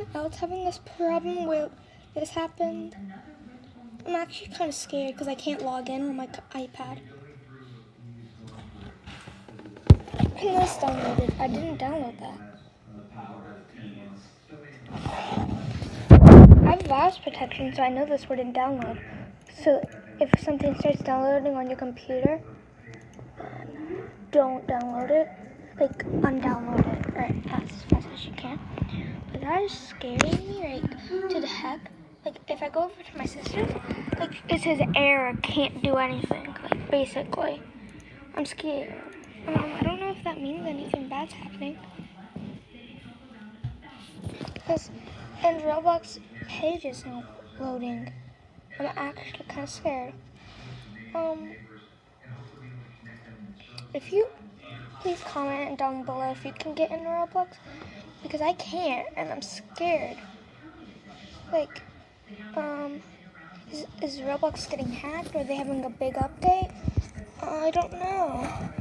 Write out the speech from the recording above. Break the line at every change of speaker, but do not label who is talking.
else having this problem where this happened. I'm actually kind of scared because I can't log in on my iPad. And this downloaded. I didn't download that. I have virus protection, so I know this wouldn't download. So if something starts downloading on your computer, don't download it. Like, undownload it, or as fast as you can. But that is scaring me, like, to the heck. Like, if I go over to my sister's, like, it says error, can't do anything, like, basically. I'm scared. I don't know if that means anything bad's happening. Because, and Roblox page is not loading. I'm actually kind of scared. If you, please comment down below if you can get into Roblox. Because I can't, and I'm scared. Like, is Roblox getting hacked? Or are they having a big update? I don't know.